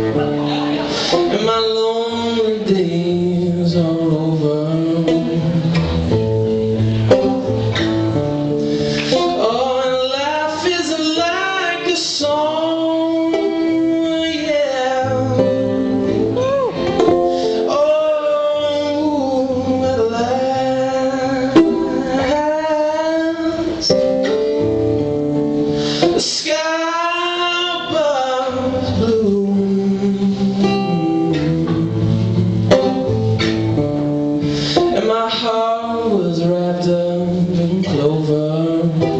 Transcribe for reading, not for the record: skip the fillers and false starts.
and my lonely days are over. Oh, and life isn't like a song, yeah. Oh, at last the sky above blue, and my heart was wrapped up in clover.